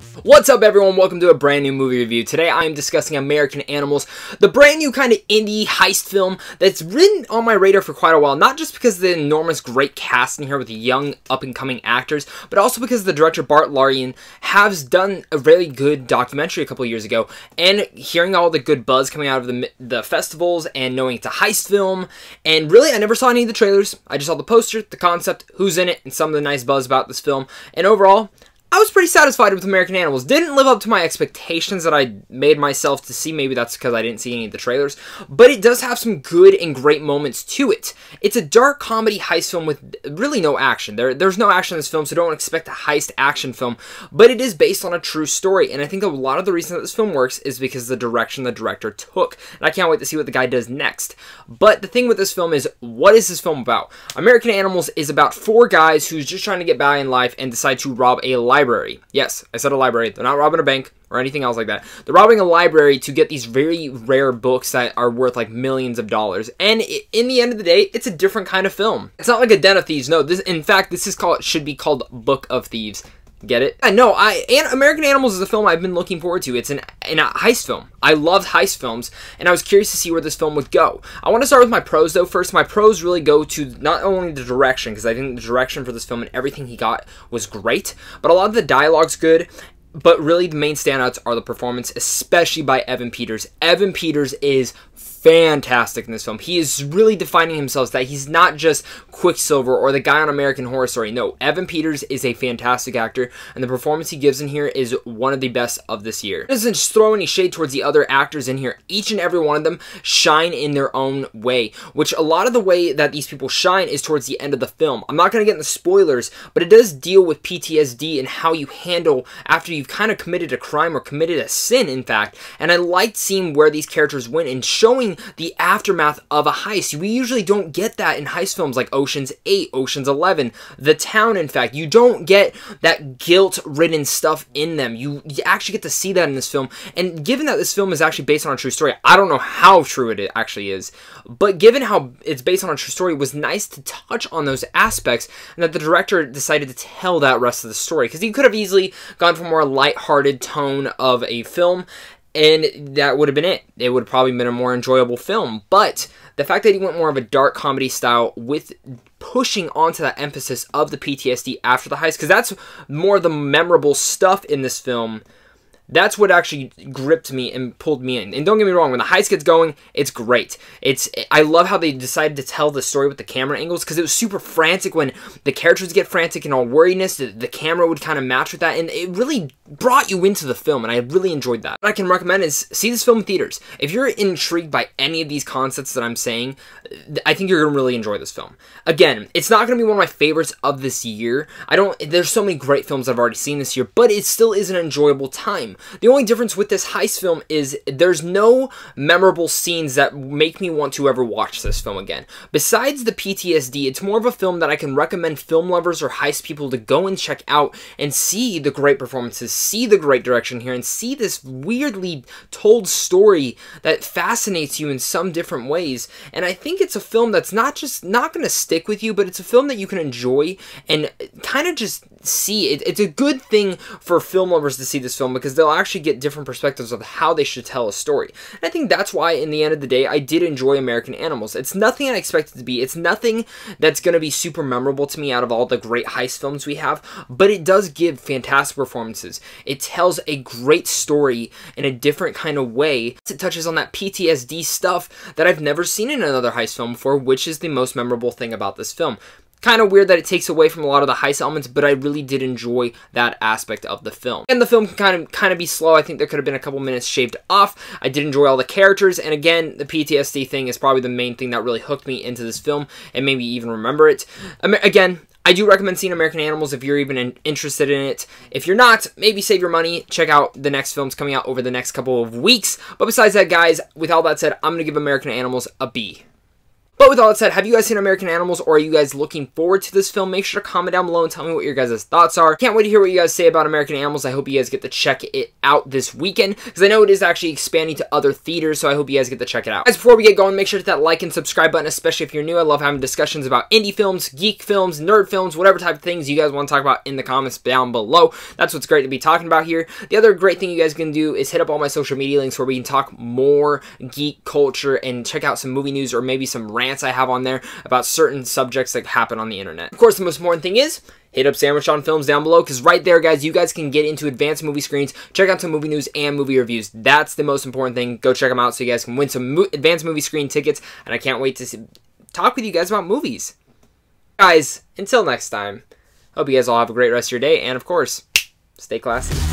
What's up, everyone? Welcome to a brand new movie review. Today I am discussing American Animals, the brand new kind of indie heist film that's been on my radar for quite a while, not just because of the enormous great cast in here with the young up-and-coming actors, but also because the director Bart Larian has done a really good documentary a couple years ago, and hearing all the good buzz coming out of the festivals and knowing it's a heist film, and really I never saw any of the trailers. I just saw the poster, the concept, who's in it, and some of the nice buzz about this film, and overall, I was pretty satisfied with American Animals. Didn't live up to my expectations that I made myself to see. Maybe that's because I didn't see any of the trailers. But it does have some good and great moments to it. It's a dark comedy heist film with really no action. There's no action in this film, so don't expect a heist action film. But it is based on a true story. And I think a lot of the reason that this film works is because of the direction the director took. And I can't wait to see what the guy does next. But the thing with this film is, what is this film about? American Animals is about four guys who's just trying to get by in life and decide to rob a library. Yes, I said a library. They're not robbing a bank or anything else like that. They're robbing a library to get these very rare books that are worth like millions of dollars. And in the end of the day, it's a different kind of film. It's not like a Den of Thieves. No, in fact, this should be called Book of Thieves. Get it? No, American Animals is a film I've been looking forward to. It's a heist film. I loved heist films, and I was curious to see where this film would go. I want to start with my pros, though. First, my pros really go to not only the direction, because I think the direction for this film and everything he got was great, but a lot of the dialogue's good. But really, the main standouts are the performance, especially by Evan Peters. Evan Peters is fantastic in this film. He is really defining himself that he's not just Quicksilver or the guy on American Horror Story. No, Evan Peters is a fantastic actor, and the performance he gives in here is one of the best of this year. It doesn't just throw any shade towards the other actors in here. Each and every one of them shine in their own way, which a lot of the way that these people shine is towards the end of the film. I'm not going to get into spoilers, but it does deal with PTSD and how you handle after you've kind of committed a crime or committed a sin, in fact. And I liked seeing where these characters went and showing the aftermath of a heist. We usually don't get that in heist films like Ocean's 8, Ocean's 11, The Town, in fact. You don't get that guilt-ridden stuff in them. You actually get to see that in this film. And given that this film is actually based on a true story, I don't know how true it actually is, but given how it's based on a true story, it was nice to touch on those aspects and that the director decided to tell that rest of the story. Because he could have easily gone for a more lighthearted tone of a film, and that would have been it. It would have probably been a more enjoyable film. But the fact that he went more of a dark comedy style with pushing onto that emphasis of the PTSD after the heist, because that's more of the memorable stuff in this film. That's what actually gripped me and pulled me in. And don't get me wrong, when the heist gets going, it's great. I love how they decided to tell the story with the camera angles, because it was super frantic when the characters get frantic and all worriness. The camera would kind of match with that, and it really brought you into the film, and I really enjoyed that. What I can recommend is see this film in theaters. If you're intrigued by any of these concepts that I'm saying, I think you're going to really enjoy this film. Again, it's not going to be one of my favorites of this year. There's so many great films I've already seen this year, but it still is an enjoyable time. The only difference with this heist film is there's no memorable scenes that make me want to ever watch this film again. Besides the PTSD, it's more of a film that I can recommend film lovers or heist people to go and check out and see the great performances, see the great direction here, and see this weirdly told story that fascinates you in some different ways. And I think it's a film that's not going to stick with you, but it's a film that you can enjoy and kind of just see. It's a good thing for film lovers to see this film, because they'll actually get different perspectives of how they should tell a story. And I think that's why, in the end of the day, I did enjoy American Animals. It's nothing I expected it to be. It's nothing that's going to be super memorable to me out of all the great heist films we have, but it does give fantastic performances. It tells a great story in a different kind of way. It touches on that PTSD stuff that I've never seen in another heist film before, which is the most memorable thing about this film. Kind of weird that it takes away from a lot of the heist elements, but I really did enjoy that aspect of the film. And the film can kind of be slow. I think there could have been a couple minutes shaved off. I did enjoy all the characters, and again, the PTSD thing is probably the main thing that really hooked me into this film and made me even remember it. Again, I do recommend seeing American Animals if you're even interested in it. If you're not, maybe save your money. Check out the next films coming out over the next couple of weeks. But besides that, guys, with all that said, I'm going to give American Animals a B. But with all that said, have you guys seen American Animals, or are you guys looking forward to this film? Make sure to comment down below and tell me what your guys' thoughts are. Can't wait to hear what you guys say about American Animals. I hope you guys get to check it out this weekend, because I know it is actually expanding to other theaters, so I hope you guys get to check it out. Guys, before we get going, make sure to hit that like and subscribe button, especially if you're new. I love having discussions about indie films, geek films, nerd films, whatever type of things you guys want to talk about in the comments down below. That's what's great to be talking about here. The other great thing you guys can do is hit up all my social media links where we can talk more geek culture and check out some movie news or maybe some rants I have on there about certain subjects that happen on the internet. Of course, the most important thing is hit up Sandwich on Films down below, because right there, guys, you guys can get into advanced movie screens, check out some movie news and movie reviews. That's the most important thing. Go check them out so you guys can win some advanced movie screen tickets, and I can't wait to talk with you guys about movies. Guys, until next time, hope you guys all have a great rest of your day, and of course, stay classy.